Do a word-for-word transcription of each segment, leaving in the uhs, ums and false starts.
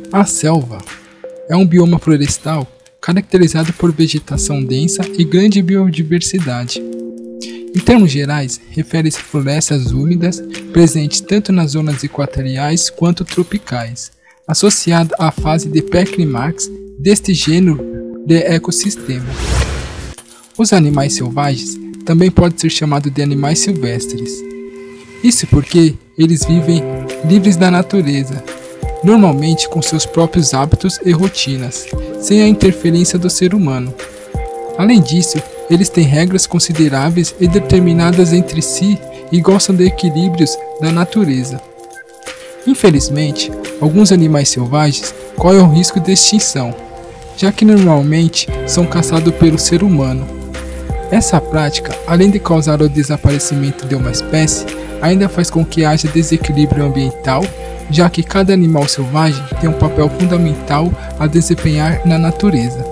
A selva é um bioma florestal caracterizado por vegetação densa e grande biodiversidade. Em termos gerais, refere-se a florestas úmidas presentes tanto nas zonas equatoriais quanto tropicais, associada à fase de pré-clímax deste gênero de ecossistema. Os animais selvagens também podem ser chamados de animais silvestres. Isso porque eles vivem livres da natureza, normalmente com seus próprios hábitos e rotinas, sem a interferência do ser humano. Além disso, eles têm regras consideráveis e determinadas entre si e gostam de equilíbrios da natureza. Infelizmente, alguns animais selvagens correm o risco de extinção, já que normalmente são caçados pelo ser humano. Essa prática, além de causar o desaparecimento de uma espécie, ainda faz com que haja desequilíbrio ambiental, já que cada animal selvagem tem um papel fundamental a desempenhar na natureza.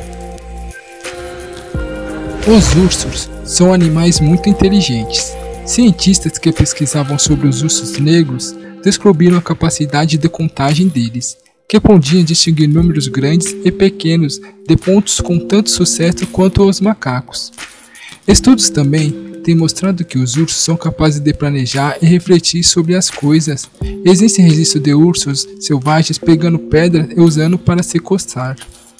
Os ursos são animais muito inteligentes. Cientistas que pesquisavam sobre os ursos negros descobriram a capacidade de contagem deles, que podiam distinguir números grandes e pequenos de pontos com tanto sucesso quanto os macacos. Estudos também têm mostrado que os ursos são capazes de planejar e refletir sobre as coisas. Existe registro de ursos selvagens pegando pedras e usando para se coçar.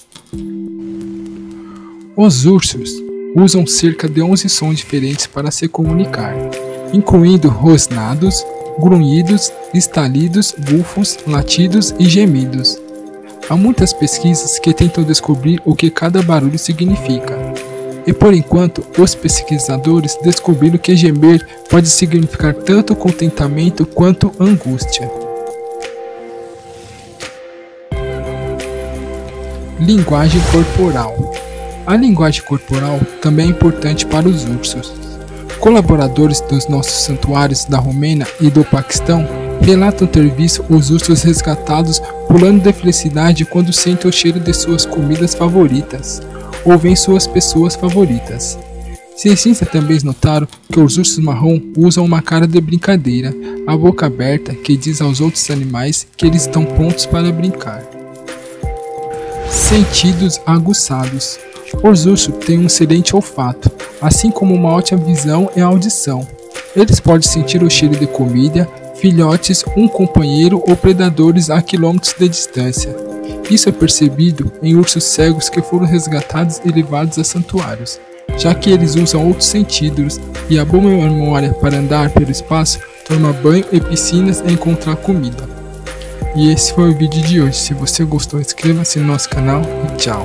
Os ursos usam cerca de onze sons diferentes para se comunicar, incluindo rosnados, grunhidos, estalidos, bufos, latidos e gemidos. Há muitas pesquisas que tentam descobrir o que cada barulho significa. E por enquanto, os pesquisadores descobriram que gemer pode significar tanto contentamento quanto angústia. Linguagem corporal. A linguagem corporal também é importante para os ursos. Colaboradores dos nossos santuários da Romênia e do Paquistão relatam ter visto os ursos resgatados pulando de felicidade quando sentem o cheiro de suas comidas favoritas ou veem suas pessoas favoritas. Cientistas também notaram que os ursos marrom usam uma cara de brincadeira, a boca aberta, que diz aos outros animais que eles estão prontos para brincar. Sentidos aguçados. Os ursos têm um excelente olfato, assim como uma ótima visão e audição. Eles podem sentir o cheiro de comida, filhotes, um companheiro ou predadores a quilômetros de distância. Isso é percebido em ursos cegos que foram resgatados e levados a santuários, já que eles usam outros sentidos e a boa memória para andar pelo espaço, tomar banho e piscinas e encontrar comida. E esse foi o vídeo de hoje. Se você gostou, inscreva-se no nosso canal e tchau!